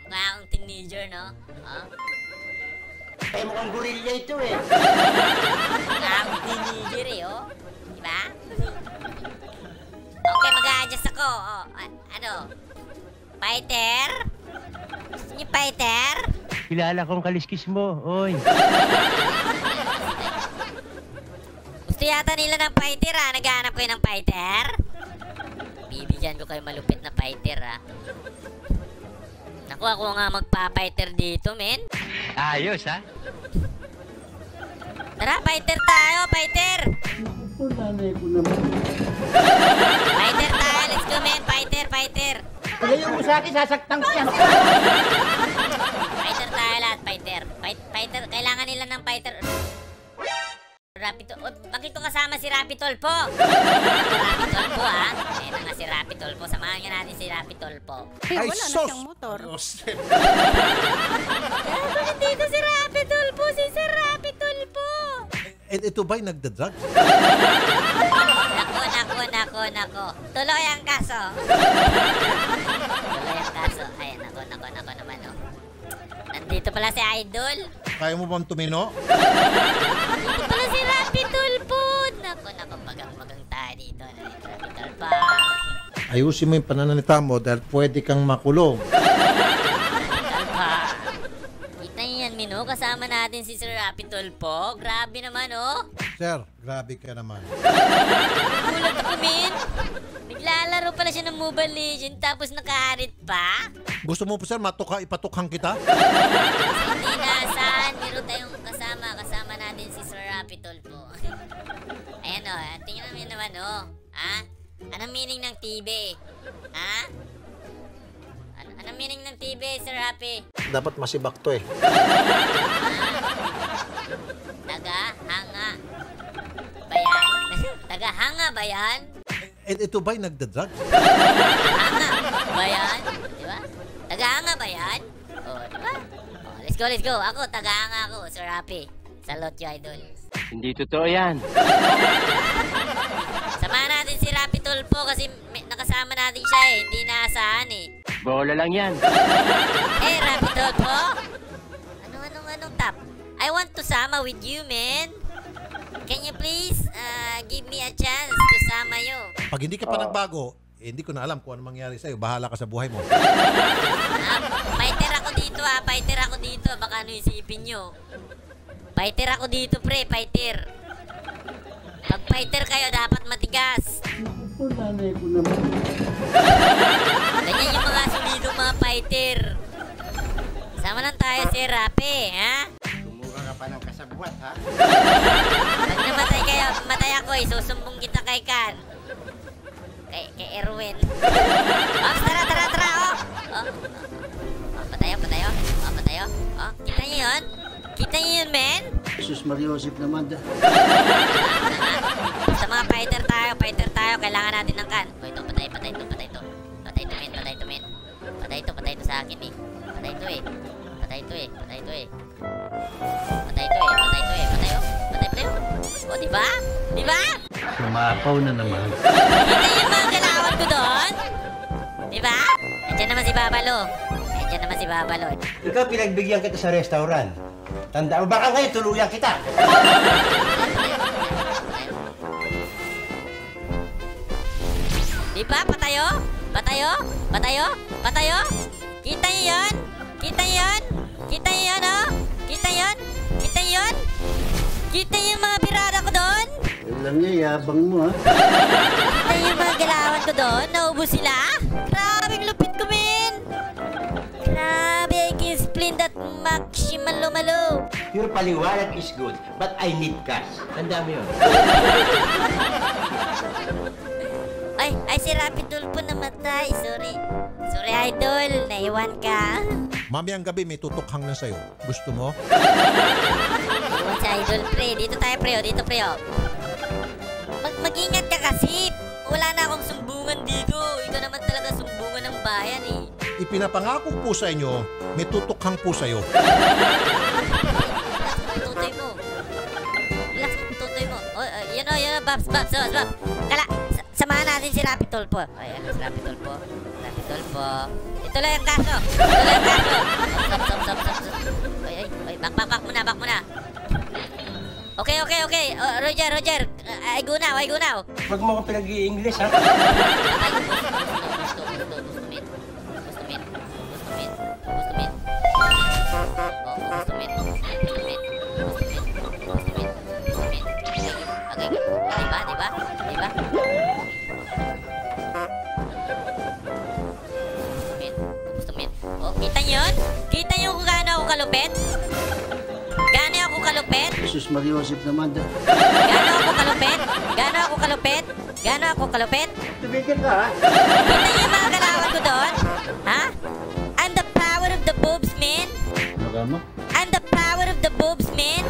Mukha akong teenager, no? Oh. Kaya mukhang gorilla ito eh. Mukha akong teenager eh, oh. Diba? Okay, mag-a-adjust ako. Oh, ano? Fighter? Gusto niyo fighter? Kilala kong kaliskis mo, oy. Gusto yata nila ng fighter, ha? Naghahanap kayo ng fighter? Bibigyan ko kayo malupit na fighter, ha? Naku, ako nga magpa-fighter dito, men. Ayos, ha? Tara, fighter tayo, fighter! Fighter tayo, let's go, men. Fighter, fighter. Ilayo mo sa akin, sasaktang siya. Fighter tayo lahat, fighter. Fighter, kailangan nila ng fighter. Rapitol, bakit ko kasama si Rapitol po? Rapitol po, ha? Ayan na nga si Rapitol po. Samahan nga natin si Rapitol po. Ay, wala na siyang motor. Bakit dito si Rapitol po? Si Sir Rapitol po. Ito ba'y nagda-drugs? Nako. Tuloy ang kaso. Tuloy ang kaso. Ayan, nako naman, oh. Nandito pala si Idol. Kaya mo bang tumino? Dito pala si Rapitol po. Nako, magang tayo dito. Rapitol pa. Ayusin mo yung pananalita mo dahil pwede kang makulong. Rapitol pa. Kita niyo yan, Mino. Kasama natin si Sir Rapitol po. Grabe naman, oh. Sir, grabe ka naman. Gulat ako, Min. Naglalaro pala siya ng Mobile Legends tapos nakaharit pa. Gusto mo po sir, ipatukhang kita? Hindi nasaan. Meron tayong kasama natin si Sir Rapitol po. Ayan o, tingnan mo naman o. Ha? Anong meaning ng TV? Ha? Anong meaning ng TV, Sir Happy? Dapat masibak to eh. Tagahanga ba yan? Tagahanga ba yan? Ito ba'y nagda-drugs? Tagahanga ba yan? Diba? Tagahanga ba yan? Oh, diba? Oh, let's go. Ako, tagahanga ako, Sir Happy. Salute you, Idol. Hindi totoo yan. Samahan natin si Rapitol po kasi nakasama natin siya eh. Hindi naasahan eh. Bola lang yan. Hey, Rapitol po. Anong tap? I want to sama with you, man. Can you please give me a chance to sama you? Pag hindi ka pa nagbago, hindi ko na alam kung ano mangyari sa'yo. Bahala ka sa buhay mo. Fighter ako dito, ha. Fighter ako dito. Baka ano isipin nyo. Fighter ako dito, pre. Fighter. Pag fighter kayo, dapat matigas. Ganyan yung mga solidong mga fighter. Sama lang tayo si Rapi, ha? Sumuga ka pa ng kasabwat, ha? Pag namatay kayo, matay ako eh. Susumbong kita kay Kan. Kay Erwin. Ops, tara, oh. Patayo. Oh, kita niyo yun? Kita niyo yun, men? Jesus Mariosip naman da. Sa mga fighter tayo. Kailangan natin ng Kan. O, ito, patay to, men. Patay to sa akin, eh. Patay to, eh. O, diba? Sumapaw na naman. Kita yung mga galawan ko doon? Diba? Nandiyan naman si Babalo. Ikaw pinagbigyan kita sa restaurant. Tanda mo, baka ngayon tuluyan kita. Diba? Patayo? Kita niyo yun? Oh? Kita niyo yung mga birada ko doon? Alam niya, yabang mo, ha? Kita niyo yung mga galawan ko doon? Naubos sila? Grabing lupit ko, men! Grabe, I can explain that maximal lumalo. Your paliwanag is good, but I need cash. Tanda mo yun. Ay, si Rapitol po namatay. Sorry, Idol. Naiwan ka. Mamayang gabi may tutukhang na sa'yo. Gusto mo? Naiwan si Idol, pre. Dito tayo, pre. Dito, pre. Mag-ingat ka kasi. Wala na akong sumbungan dito. Ikaw naman talaga sumbungan ng bayan, eh. Ipinapangako po sa inyo, may tutukhang po sa'yo. Relax mo tutoy mo. Oh, yun o, Babs. Samahan natin si Rapitol po. Ayan, si Rapitol po. Ito lang ang kaso. Okay. Oh, Roger. I go now. Huwag mo akong pinag-i-English, ha? Oh, kita nyo yun? Kita nyo kung gaano ako kalupit? Gaano ako kalupit? Jesus Maria Joseph naman. Gaano ako kalupit? Tumigil ka, ha? Kita niyo yung mga galawan ko doon? Ha? I'm the power of the boobs, man. Baga mo? I'm the power of the boobs, man.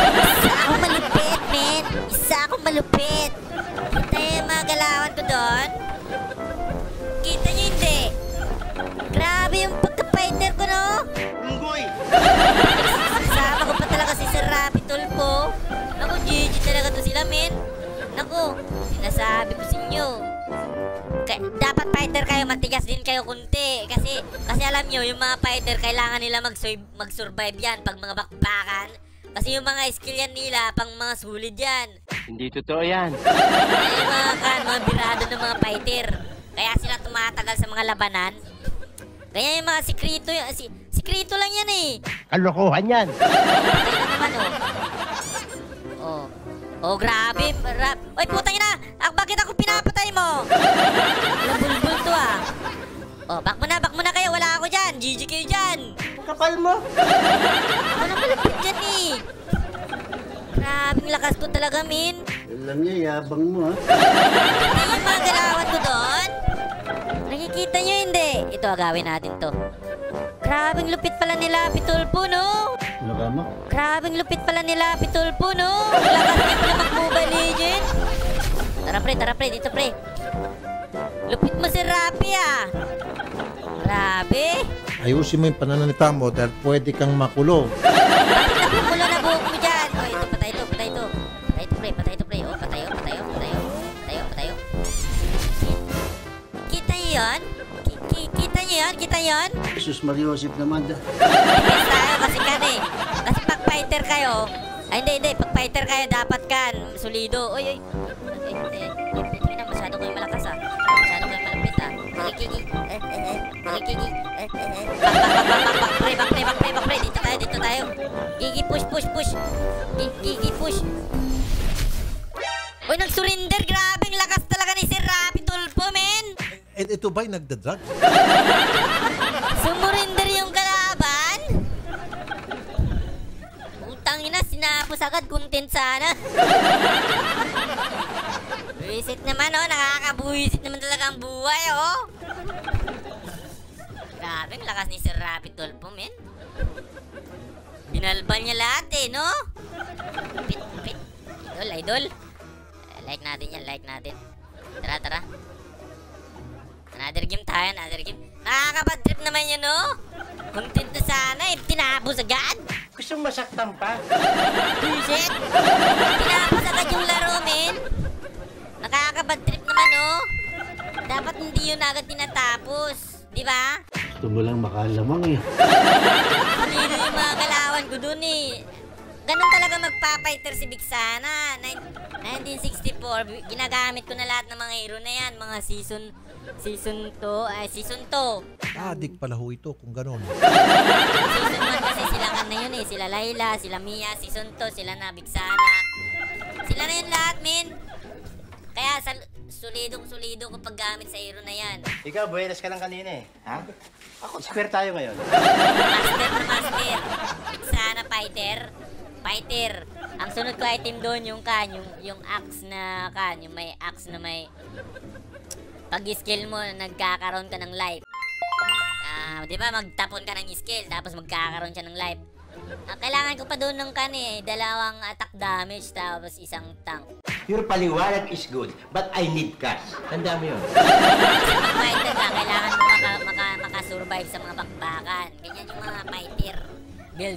Isa akong malupit. Kita niyo yung mga galawan ko doon? Kita niyo hindi? Grabe yung pagka-fighter ko, no? Unggoy! Kasama ko pa talaga si Sir Rapi Tulfo. Naku, GG talaga to sila, men. Naku, sinasabi ko sa inyo. Dapat fighter kayo, matigas din kayo kunti. Kasi alam nyo, yung mga fighter, kailangan nila mag-survive yan pag mga bakbakan. Kasi yung mga skill yan nila, pang mga sulit yan. Hindi totoo yan. Kaya mga birado ng mga fighter. Kaya sila tumatagal sa mga labanan. Kaya yung mga sikrito lang yan eh. Kalokohan yan. Kaya naman oh. Oh, grabe. Oy, putang ina! Bakit ako pinapatay mo? Walang bulbul to ah. Oh, back mo na kayo. Wala ako dyan. GG kayo dyan. Kapal mo! Ako nang malapit dyan eh. Grabing lakas ko talaga, min. Alam niya, yabang mo, ha? Nakikita yung mga galawan ko doon? Nakikita nyo hindi? Ito, agawin natin to. Grabing lupit pala nila, Pitulpo, no? Baga mo? Grabing lupit pala nila, Pitulpo, no? Lakas niya pala mag-Mobile Legend. Tara, pre, dito, pre. Lupit mo si Rapi, ah. Grabe. Ayusin mo yung pananalita mo dahil pwede kang makulong. Bakit napumulo na buhok mo dyan? Oh, ito, patay ito. Patay ito, pre. Oh, patayo. Kita nyo yun? Kita nyo yun? Jesus Maria Joseph naman. Yes tayo kasi Kasi pag fighter kayo, ay hindi, pag fighter kayo dapat kan, solido. Oy. Masyado kayo malakas ah. Masyado kayo malapit ah. Magkikiki. Back pre. Dito tayo. Gigi push. Gigi push. Oy, nag-surrender. Grabing lakas talaga ni Sir Rapi Tulfo, men. Ito ba'y nagdadrag? Sumurinder yung kalaban? Utang ina, sinapos agad, content sana. Buwisit naman oh, nakakabuwisit naman talaga ang buhay oh. Grabe, ang lakas ni Sir Rapi Tulfo, men. Binalban niya lahat eh, no? Pit. Idol. Like natin. Tara. Another game. Nakakabad-trip naman yun, no? Content na sana, eh. Tinapos agad. Gusto mo masaktan pa? Bullshit. Tinapos agad yung laro, men. Nakakabad-trip naman, no? Dapat hindi yun agad tinatapos. Di ba? Gusto mo lang makalamang, eh. Sumilo yung mga galawan ko dun, eh. Ganun talaga magpa-fighter si Bigsana. 1964, ginagamit ko na lahat ng mga hero na yan. Mga season 2. Adik pala ho ito kung gano'n. Season 1 kasi sila kan na yun eh. Sila Layla, sila Mia. Season 2, sila na Bigsana. Sila na yun lahat, min. Kaya sulido ko paggamit sa hero na yan. Ikaw, buenas ka lang kanina, eh. Ha? Ako, square tayo ngayon. Master. Bigsana fighter. Ang sunod ko item doon yung axe na yung may axe na may pag-skill mo nagkakaroon ka ng life. Di ba magtapon ka ng skill tapos magkakaroon siya ng life. Kailangan ko pa doon ng dalawang attack damage tapos isang tank. Your paliwanag is good, but I need cash. Tanda mo yun. Kasi pag fighter ka, kailangan mo makasurvive sa mga bakbakan. Ganyan yung mga fighter build.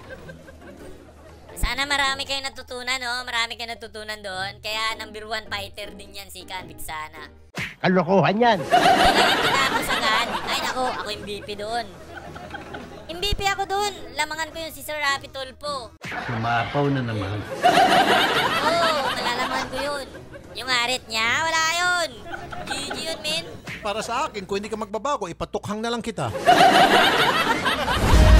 Sana marami kayong natutunan, no? Marami kayong natutunan doon. Kaya number 1 fighter din yan si Bigsana. Kalokohan yan. Hindi lang yung tinapos agad. Ay nako, ako yung BP doon. MVP ako dun. Lamangan ko yung si Sir Rapi Tulfo. Sumapaw na naman. Oo, malalaman ko yun. Yung arit niya, wala yun. GG yun, men. Para sa akin, kung hindi ka magbabago, ipatukhang na lang kita.